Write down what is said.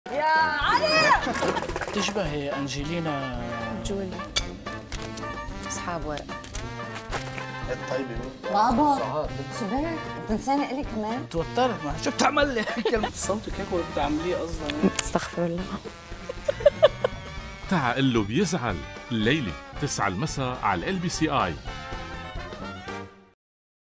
يا علي تشبه أنجلينا جولي. اصحاب ورق طيبة بابا شو بك؟ بتنساني إلي كمان؟ توترت. ما شو بتعمل لي هيك صوتك هيك ولا بتعمليه اصلا؟ استغفر الله. تعا قل له بيزعل الليلة 9 المساء على LBC I.